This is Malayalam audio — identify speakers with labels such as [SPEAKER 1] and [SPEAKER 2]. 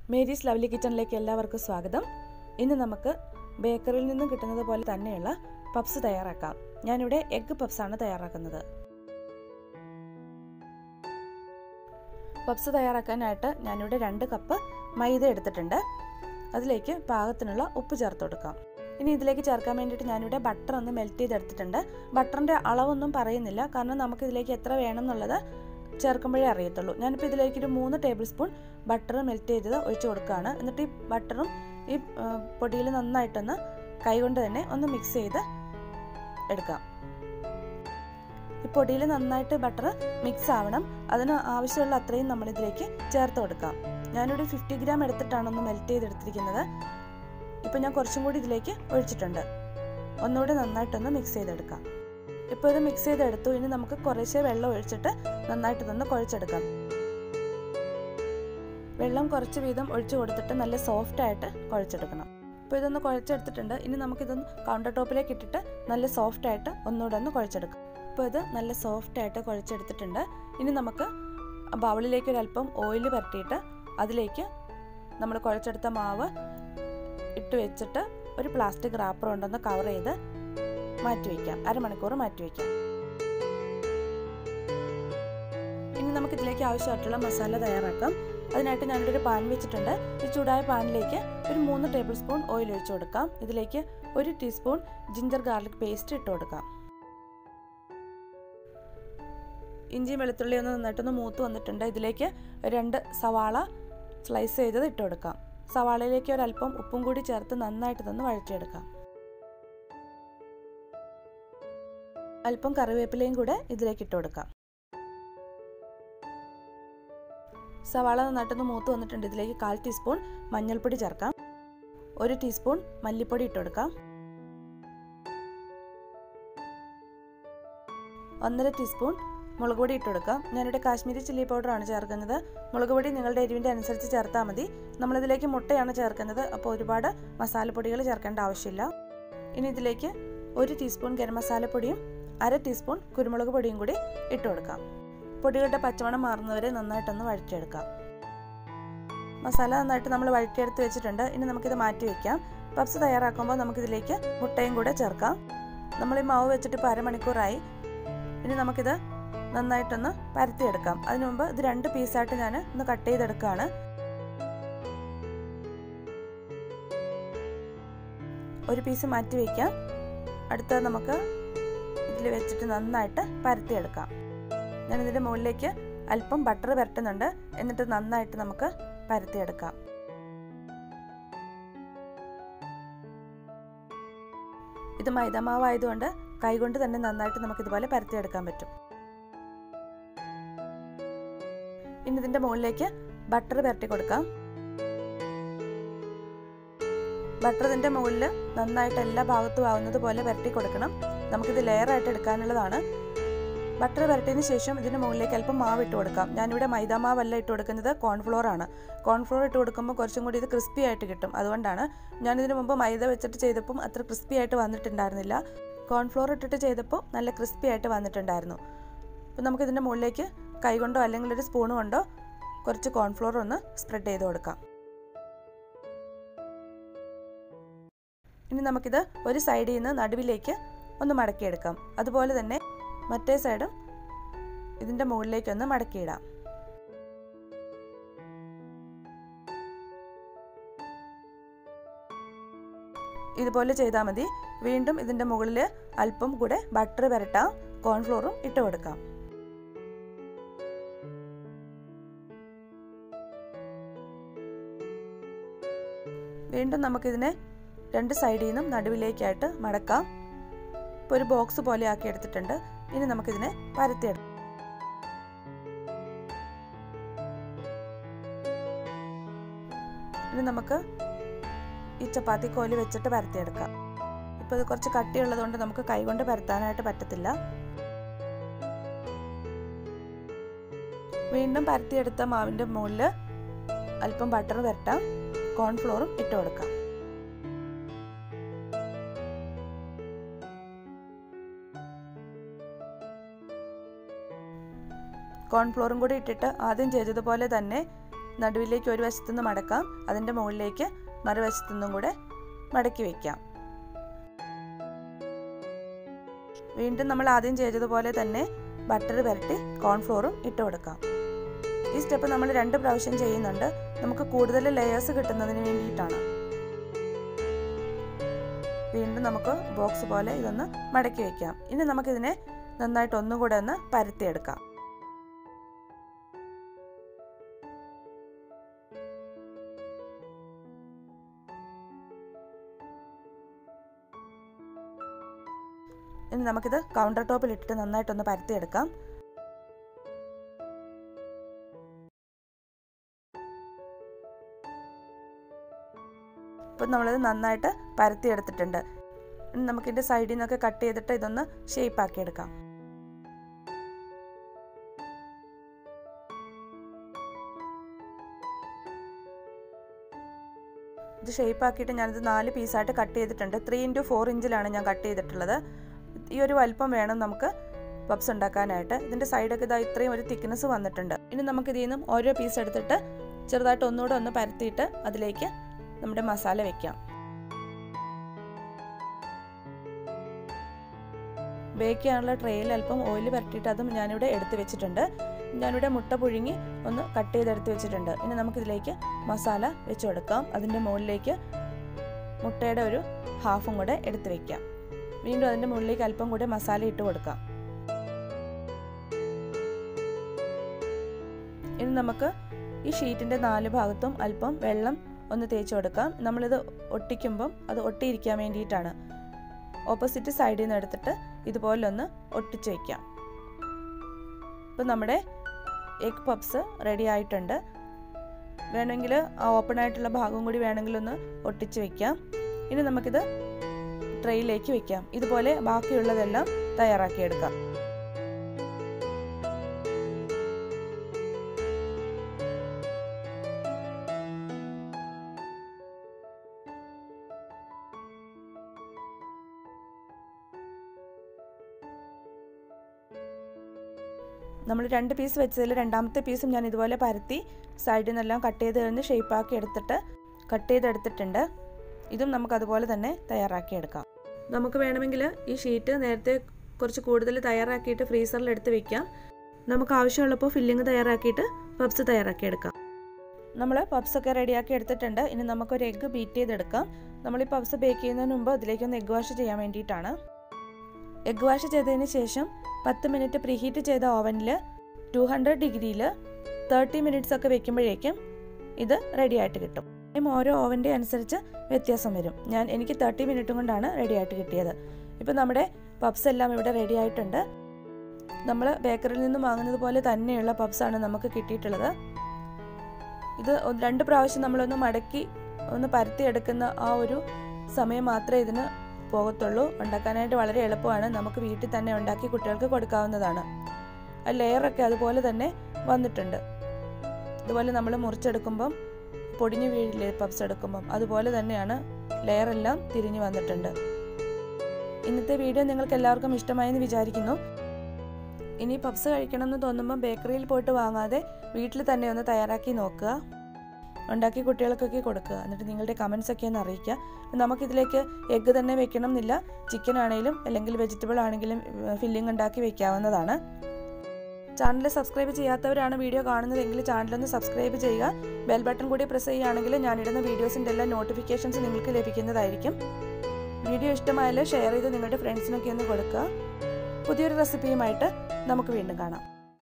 [SPEAKER 1] മേരീസ് ലവ്ലി കിച്ചണിലേക്ക് എല്ലാവർക്കും സ്വാഗതം. ഇന്ന് നമുക്ക് ബേക്കറിയിൽ നിന്നും കിട്ടുന്നത് പോലെ തന്നെയുള്ള പപ്സ് തയ്യാറാക്കാം. ഞാനിവിടെ എഗ്ഗ് പപ്സാണ് തയ്യാറാക്കുന്നത്. പപ്സ് തയ്യാറാക്കാനായിട്ട് ഞാനിവിടെ 2 കപ്പ് മൈദ എടുത്തിട്ടുണ്ട്. അതിലേക്ക് പാകത്തിനുള്ള ഉപ്പ് ചേർത്ത് കൊടുക്കാം. ഇനി ഇതിലേക്ക് ചേർക്കാൻ വേണ്ടിയിട്ട് ഞാനിവിടെ ബട്ടർ ഒന്ന് മെൽറ്റ് ചെയ്തെടുത്തിട്ടുണ്ട്. ബട്ടറിൻ്റെ അളവൊന്നും പറയുന്നില്ല, കാരണം നമുക്കിതിലേക്ക് എത്ര വേണം എന്നുള്ളത് ചേർക്കുമ്പോഴേ അറിയത്തുള്ളൂ. ഞാനിപ്പോൾ ഇതിലേക്ക് ഒരു 3 ടേബിൾ സ്പൂൺ ബട്ടർ മെൽറ്റ് ചെയ്തത് ഒഴിച്ച് കൊടുക്കുകയാണ്. എന്നിട്ട് ഈ ബട്ടറും ഈ പൊടിയിൽ നന്നായിട്ടൊന്ന് കൈകൊണ്ട് തന്നെ ഒന്ന് മിക്സ് ചെയ്ത് എടുക്കാം. ഈ പൊടിയിൽ നന്നായിട്ട് ബട്ടർ മിക്സ് ആവണം. അതിന് ആവശ്യമുള്ള അത്രയും നമ്മളിതിലേക്ക് ചേർത്ത് കൊടുക്കാം. ഞാനിവിടെ 50 ഗ്രാം എടുത്തിട്ടാണ് ഒന്ന് മെൽറ്റ് ചെയ്തെടുത്തിരിക്കുന്നത്. ഇപ്പോൾ ഞാൻ കുറച്ചും കൂടി ഇതിലേക്ക് ഒഴിച്ചിട്ടുണ്ട്. ഒന്നുകൂടി നന്നായിട്ടൊന്ന് മിക്സ് ചെയ്തെടുക്കാം. ഇപ്പോൾ ഇത് മിക്സ് ചെയ്തെടുത്തു. ഇനി നമുക്ക് കുറേശ്ശെ വെള്ളം ഒഴിച്ചിട്ട് നന്നായിട്ട് ഇതൊന്ന് കുഴച്ചെടുക്കാം. വെള്ളം കുറച്ച് വീതം ഒഴിച്ചു കൊടുത്തിട്ട് നല്ല സോഫ്റ്റായിട്ട് കുഴച്ചെടുക്കണം. ഇപ്പോൾ ഇതൊന്ന് കുഴച്ചെടുത്തിട്ടുണ്ട്. ഇനി നമുക്കിതൊന്ന് കൗണ്ടർ ടോപ്പിലേക്ക് ഇട്ടിട്ട് നല്ല സോഫ്റ്റായിട്ട് ഒന്നുകൂടെ ഒന്ന് കുഴച്ചെടുക്കാം. ഇപ്പോൾ ഇത് നല്ല സോഫ്റ്റായിട്ട് കുഴച്ചെടുത്തിട്ടുണ്ട്. ഇനി നമുക്ക് ബൗളിലേക്ക് ഒരല്പം ഓയിൽ പരട്ടിയിട്ട് അതിലേക്ക് നമ്മൾ കുഴച്ചെടുത്ത മാവ് ഇട്ട് വെച്ചിട്ട് ഒരു പ്ലാസ്റ്റിക് റാപ്പർ കൊണ്ടൊന്ന് കവർ ചെയ്ത് മാറ്റിവെക്കാം. അരമണിക്കൂർ മാറ്റിവെക്കാം. ഇനി നമുക്കിതിലേക്ക് ആവശ്യമായിട്ടുള്ള മസാല തയ്യാറാക്കാം. അതിനായിട്ട് ഞാനിവിടെ ഒരു പാൻ വെച്ചിട്ടുണ്ട്. ഈ ചൂടായ പാനിലേക്ക് ഒരു 3 ടേബിൾ സ്പൂൺ ഓയിൽ ഒഴിച്ചു കൊടുക്കാം. ഇതിലേക്ക് 1 ടീസ്പൂൺ ജിഞ്ചർ ഗാർലിക് പേസ്റ്റ് ഇട്ട് കൊടുക്കാം. ഇഞ്ചിയും വെളുത്തുള്ളിയും ഒന്ന് നന്നായിട്ടൊന്ന് മൂത്ത് വന്നിട്ടുണ്ട്. ഇതിലേക്ക് 2 സവാള സ്ലൈസ് ചെയ്തത് ഇട്ട് കൊടുക്കാം. സവാളയിലേക്ക് ഒരല്പം ഉപ്പും കൂടി ചേർത്ത് നന്നായിട്ട് ഇതൊന്ന് വഴറ്റിയെടുക്കാം. അല്പം കറിവേപ്പിലയും കൂടെ ഇതിലേക്ക് ഇട്ട് കൊടുക്കാം. സവാള നന്നായിട്ടൊന്ന് മൂത്ത് വന്നിട്ടുണ്ട്. ഇതിലേക്ക് 1/4 ടീസ്പൂൺ മഞ്ഞൾപ്പൊടി ചേർക്കാം. 1 ടീസ്പൂൺ മല്ലിപ്പൊടി ഇട്ട് കൊടുക്കാം. 1/2 ടീസ്പൂൺ മുളക് പൊടി ഇട്ട് കൊടുക്കാം. ഞാനിവിടെ കാശ്മീരി ചില്ലി പൗഡറാണ് ചേർക്കുന്നത്. മുളക് പൊടി നിങ്ങളുടെ എരിവിൻ്റെ അനുസരിച്ച് ചേർത്താൽ മതി. നമ്മളിതിലേക്ക് മുട്ടയാണ് ചേർക്കുന്നത്, അപ്പോൾ ഒരുപാട് മസാലപ്പൊടികൾ ചേർക്കേണ്ട ആവശ്യമില്ല. ഇനി ഇതിലേക്ക് 1 ടീസ്പൂൺ ഗരം മസാലപ്പൊടിയും 1/2 ടീസ്പൂൺ കുരുമുളക് പൊടിയും കൂടി ഇട്ട് കൊടുക്കാം. പൊടികളുടെ പച്ചമണം മാറുന്നവരെ നന്നായിട്ടൊന്ന് വഴറ്റിയെടുക്കാം. മസാല നന്നായിട്ട് നമ്മൾ വഴറ്റിയെടുത്ത് വെച്ചിട്ടുണ്ട്. ഇനി നമുക്കിത് മാറ്റി വയ്ക്കാം. പപ്സ് തയ്യാറാക്കുമ്പോൾ നമുക്കിതിലേക്ക് മുട്ടയും കൂടെ ചേർക്കാം. നമ്മൾ ഈ മാവ് വെച്ചിട്ട് ഇപ്പോൾ അരമണിക്കൂറായി. ഇനി നമുക്കിത് നന്നായിട്ടൊന്ന് പരത്തിയെടുക്കാം. അതിനു മുമ്പ് ഇത് 2 പീസായിട്ട് ഞാൻ ഒന്ന് കട്ട് ചെയ്തെടുക്കുകയാണ്. ഒരു പീസ് മാറ്റി വയ്ക്കാം. അടുത്തത് നമുക്ക് ഇതിൽ വെച്ചിട്ട് നന്നായിട്ട് പരത്തിയെടുക്കാം. ഞാനിതിൻ്റെ മുകളിലേക്ക് അല്പം ബട്ടർ പുരട്ടുന്നുണ്ട്. എന്നിട്ട് നന്നായിട്ട് നമുക്ക് പരത്തിയെടുക്കാം. ഇത് മൈദമാവായതുകൊണ്ട് കൈകൊണ്ട് തന്നെ നന്നായിട്ട് നമുക്കിതുപോലെ പരത്തിയെടുക്കാൻ പറ്റും. ഇനി ഇതിൻ്റെ മുകളിലേക്ക് ബട്ടർ പുരട്ടി കൊടുക്കാം. ബട്ടർ ഇതിൻ്റെ മുകളിൽ നന്നായിട്ട് എല്ലാ ഭാഗത്തും ആവുന്നത് പോലെ പുരട്ടി കൊടുക്കണം. നമുക്കിത് ലെയറായിട്ട് എടുക്കാനുള്ളതാണ്. ബട്ടർ പുരട്ടിയതിന് ശേഷം ഇതിന് മുകളിലേക്ക് അല്പം മാവ് ഇട്ട് കൊടുക്കാം. ഞാനിവിടെ മൈദ മാവല്ല ഇട്ട് കൊടുക്കുന്നത്, കോൺഫ്ലോർ ആണ്. കോൺഫ്ലോർ ഇട്ട് കൊടുക്കുമ്പോൾ കുറച്ചും കൂടി ഇത് ക്രിസ്പി ആയിട്ട് കിട്ടും. അതുകൊണ്ടാണ് ഞാനിതിന് മുമ്പ് മൈദ വെച്ചിട്ട് ചെയ്തപ്പം അത്ര ക്രിസ്പി ആയിട്ട് വന്നിട്ടുണ്ടായിരുന്നില്ല. കോൺഫ്ലോർ ഇട്ടിട്ട് ചെയ്തപ്പോൾ നല്ല ക്രിസ്പി ആയിട്ട് വന്നിട്ടുണ്ടായിരുന്നു. അപ്പോൾ നമുക്കിതിൻ്റെ മുകളിലേക്ക് കൈകൊണ്ടോ അല്ലെങ്കിൽ ഒരു സ്പൂൺ കൊണ്ടോ കുറച്ച് കോൺഫ്ലോർ ഒന്ന് സ്പ്രെഡ് ചെയ്ത് കൊടുക്കാം. ഇനി നമുക്കിത് ഒരു സൈഡിൽ നിന്ന് നടുവിലേക്ക് ഒന്ന് മടക്കിയെടുക്കാം. അതുപോലെ തന്നെ മറ്റേ സൈഡും ഇതിൻ്റെ മുകളിലേക്കൊന്ന് മടക്കിയിടാം. ഇതുപോലെ ചെയ്താൽ മതി. വീണ്ടും ഇതിൻ്റെ മുകളിൽ അല്പം കൂടെ ബട്ടർ പുരട്ടാം. കോൺഫ്ലോറും ഇട്ട് കൊടുക്കാം. വീണ്ടും നമുക്കിതിനെ 2 സൈഡിൽ നിന്നും നടുവിലേക്കായിട്ട് മടക്കാം. ഇപ്പോൾ ഒരു ബോക്സ് പോലെ ആക്കി എടുത്തിട്ടുണ്ട്. ഇനി നമുക്കിതിനെ പരത്തിയെടുക്കാം. ഇനി നമുക്ക് ഈ ചപ്പാത്തി കോല് വെച്ചിട്ട് പരത്തിയെടുക്കാം. ഇപ്പോൾ ഇത് കുറച്ച് കട്ടിയുള്ളതുകൊണ്ട് നമുക്ക് കൈകൊണ്ട് പരത്താനായിട്ട് പറ്റത്തില്ല. വീണ്ടും പരത്തിയെടുത്ത മാവിൻ്റെ മുകളിൽ അല്പം ബട്ടർ പുരട്ടാം. കോൺഫ്ലോറും ഇട്ട് കൊടുക്കാം. കോൺഫ്ലോറും കൂടി ഇട്ടിട്ട് ആദ്യം ചെയ്തതുപോലെ തന്നെ നടുവിലേക്ക് ഒരു വശത്തു നിന്ന് മടക്കാം, അതിൻ്റെ മുകളിലേക്ക് മറുവശത്തു നിന്നും കൂടെ മടക്കി വയ്ക്കാം. വീണ്ടും നമ്മൾ ആദ്യം ചെയ്തതുപോലെ തന്നെ ബട്ടർ പുരട്ടി കോൺഫ്ലോറും ഇട്ട് കൊടുക്കാം. ഈ സ്റ്റെപ്പ് നമ്മൾ 2 പ്രാവശ്യം ചെയ്യുന്നുണ്ട്, നമുക്ക് കൂടുതൽ ലെയേഴ്സ് കിട്ടുന്നതിന് വേണ്ടിയിട്ടാണ്. വീണ്ടും നമുക്ക് ബോക്സ് പോലെ ഇതൊന്ന് മടക്കി വയ്ക്കാം. ഇനി നമുക്കിതിനെ നന്നായിട്ട് ഒന്നുകൂടെ ഒന്ന് പരത്തിയെടുക്കാം. ഇനി നമുക്കിത് കൗണ്ടർ ടോപ്പിൽ ഇട്ടിട്ട് നന്നായിട്ടൊന്ന് പരത്തിയെടുക്കാം. ഇപ്പം നമ്മളിത് നന്നായിട്ട് പരത്തിയെടുത്തിട്ടുണ്ട്. ഇനി നമുക്കിതിൻ്റെ സൈഡിൽ നിന്നൊക്കെ കട്ട് ചെയ്തിട്ട് ഇതൊന്ന് ഷേപ്പ് ആക്കിയെടുക്കാം. ഇത് ഷേപ്പ് ആക്കിയിട്ട് ഞാനിത് 4 പീസായിട്ട് കട്ട് ചെയ്തിട്ടുണ്ട്. 3x4 ഇഞ്ചിലാണ് ഞാൻ കട്ട് ചെയ്തിട്ടുള്ളത്. ഈ ഒരു വലിപ്പം വേണം നമുക്ക് പപ്സ് ഉണ്ടാക്കാനായിട്ട്. ഇതിൻ്റെ സൈഡൊക്കെ ഇതാ ഇത്രയും ഒരു തിക്നെസ് വന്നിട്ടുണ്ട്. ഇനി നമുക്കിതിൽ നിന്നും ഓരോ പീസ് എടുത്തിട്ട് ചെറുതായിട്ട് ഒന്നുകൂടെ ഒന്ന് പരത്തിയിട്ട് അതിലേക്ക് നമ്മുടെ മസാല വെക്കാം. ബേക്ക് ചെയ്യാനുള്ള ട്രേയിൽ അല്പം ഓയിൽ പുരട്ടിയിട്ട് അതും ഞാനിവിടെ എടുത്ത് വെച്ചിട്ടുണ്ട്. ഞാനിവിടെ മുട്ട പുഴുങ്ങി ഒന്ന് കട്ട് ചെയ്തെടുത്ത് വെച്ചിട്ടുണ്ട്. ഇനി നമുക്കിതിലേക്ക് മസാല വെച്ച് കൊടുക്കാം. അതിൻ്റെ മുകളിലേക്ക് മുട്ടയുടെ ഒരു ഹാഫും കൂടെ എടുത്ത് വെക്കാം. വീണ്ടും അതിൻ്റെ മുകളിലേക്ക് അല്പം കൂടെ മസാല ഇട്ട് കൊടുക്കാം. ഇനി നമുക്ക് ഈ ഷീറ്റിൻ്റെ 4 ഭാഗത്തും അല്പം വെള്ളം ഒന്ന് തേച്ച് കൊടുക്കാം. നമ്മളിത് ഒട്ടിക്കുമ്പം അത് ഒട്ടിയിരിക്കാൻ വേണ്ടിയിട്ടാണ്. ഓപ്പോസിറ്റ് സൈഡിൽ നിന്ന് എടുത്തിട്ട് ഇതുപോലെ ഒന്ന് ഒട്ടിച്ച് വയ്ക്കാം. ഇപ്പം നമ്മുടെ എഗ് പപ്സ് റെഡി ആയിട്ടുണ്ട്. വേണമെങ്കിൽ ആ ഓപ്പൺ ആയിട്ടുള്ള ഭാഗം കൂടി വേണമെങ്കിൽ ഒന്ന് ഒട്ടിച്ച് വയ്ക്കാം. ഇനി നമുക്കിത് ട്രേയിലേക്ക് വയ്ക്കാം. ഇതുപോലെ ബാക്കിയുള്ളതെല്ലാം തയ്യാറാക്കിയെടുക്കാം. നമ്മൾ 2 പീസ് വെച്ചതിൽ രണ്ടാമത്തെ പീസും ഞാൻ ഇതുപോലെ പരത്തി സൈഡിൽ നിന്നെല്ലാം കട്ട് ചെയ്ത് കഴിഞ്ഞ് ഷേപ്പാക്കി എടുത്തിട്ട് കട്ട് ചെയ്തെടുത്തിട്ടുണ്ട്. ഇതും നമുക്കതുപോലെ തന്നെ തയ്യാറാക്കിയെടുക്കാം. നമുക്ക് വേണമെങ്കിൽ ഈ ഷീറ്റ് നേരത്തെ കുറച്ച് കൂടുതൽ തയ്യാറാക്കിയിട്ട് ഫ്രീസറിൽ എടുത്ത് വെക്കാം. നമുക്ക് ആവശ്യമുള്ളപ്പോൾ ഫില്ലിങ് തയ്യാറാക്കിയിട്ട് പപ്സ് തയ്യാറാക്കിയെടുക്കാം. നമ്മൾ പപ്സൊക്കെ റെഡിയാക്കി എടുത്തിട്ടുണ്ട്. ഇനി നമുക്കൊരു എഗ്ഗ് ബീറ്റ് ചെയ്തെടുക്കാം. നമ്മൾ ഈ പപ്സ് ബേക്ക് ചെയ്യുന്നതിന് മുമ്പ് അതിലേക്കൊന്ന് എഗ്ഗ് വാഷ് ചെയ്യാൻ വേണ്ടിയിട്ടാണ്. എഗ്ഗ് വാഷ് ചെയ്തതിന് ശേഷം 10 മിനിറ്റ് പ്രീഹീറ്റ് ചെയ്ത ഓവനിൽ 200 ഡിഗ്രിയിൽ 30 മിനിറ്റ്സ് ഒക്കെ വെക്കുമ്പോഴേക്കും ഇത് റെഡി ആയിട്ട് കിട്ടും. ഓരോ ഓവൻ്റെ അനുസരിച്ച് വ്യത്യാസം വരും. എനിക്ക് 30 മിനിറ്റ് കൊണ്ടാണ് റെഡി ആയിട്ട് കിട്ടിയത്. ഇപ്പം നമ്മുടെ പപ്സ് എല്ലാം ഇവിടെ റെഡി ആയിട്ടുണ്ട്. നമ്മൾ ബേക്കറിയിൽ നിന്നും വാങ്ങുന്നത് പോലെ തന്നെയുള്ള പപ്സാണ് നമുക്ക് കിട്ടിയിട്ടുള്ളത്. ഇത് 2 പ്രാവശ്യം നമ്മളൊന്ന് മടക്കി ഒന്ന് പരത്തിയെടുക്കുന്ന ആ ഒരു സമയം മാത്രമേ ഇതിന് പോകത്തുള്ളൂ. ഉണ്ടാക്കാനായിട്ട് വളരെ എളുപ്പമാണ്. നമുക്ക് വീട്ടിൽ തന്നെ ഉണ്ടാക്കി കുട്ടികൾക്ക് കൊടുക്കാവുന്നതാണ്. ആ ലെയറൊക്കെ അതുപോലെ തന്നെ വന്നിട്ടുണ്ട്. ഇതുപോലെ നമ്മൾ മുറിച്ചെടുക്കുമ്പം പൊടിഞ്ഞു വീഴില്ലേ പപ്സ് എടുക്കുമ്പം, അതുപോലെ തന്നെയാണ് ലെയറെല്ലാം തിരിഞ്ഞു വന്നിട്ടുണ്ട്. ഇന്നത്തെ വീഡിയോ നിങ്ങൾക്ക് എല്ലാവർക്കും ഇഷ്ടമായെന്ന് വിചാരിക്കുന്നു. ഇനി പപ്സ് കഴിക്കണമെന്ന് തോന്നുമ്പോൾ ബേക്കറിയിൽ പോയിട്ട് വാങ്ങാതെ വീട്ടിൽ തന്നെ ഒന്ന് തയ്യാറാക്കി നോക്കുക. ഉണ്ടാക്കി കുട്ടികൾക്കൊക്കെ കൊടുക്കുക. എന്നിട്ട് നിങ്ങളുടെ കമൻസ് ഒക്കെ ഒന്ന് അറിയിക്കുക. നമുക്കിതിലേക്ക് എഗ്ഗ് തന്നെ വെക്കണം എന്നില്ല. ചിക്കൻ ആണെങ്കിലും അല്ലെങ്കിൽ വെജിറ്റബിൾ ആണെങ്കിലും ഫില്ലിംഗ് ഉണ്ടാക്കി വെക്കാവുന്നതാണ്. ചാനൽ സബ്സ്ക്രൈബ് ചെയ്യാത്തവരാണ് വീഡിയോ കാണുന്നതെങ്കിൽ ചാനലൊന്ന് സബ്സ്ക്രൈബ് ചെയ്യുക. ബെൽ ബട്ടൺ കൂടി പ്രസ് ചെയ്യുകയാണെങ്കിൽ ഞാനിടുന്ന വീഡിയോസിൻ്റെ എല്ലാ നോട്ടിഫിക്കേഷൻസ് നിങ്ങൾക്ക് ലഭിക്കുന്നതായിരിക്കും. വീഡിയോ ഇഷ്ടമായാൽ ഷെയർ ചെയ്ത് നിങ്ങളുടെ ഫ്രണ്ട്സിനൊക്കെ ഒന്ന് കൊടുക്കുക. പുതിയൊരു റെസിപ്പിയുമായിട്ട് നമുക്ക് വീണ്ടും കാണാം.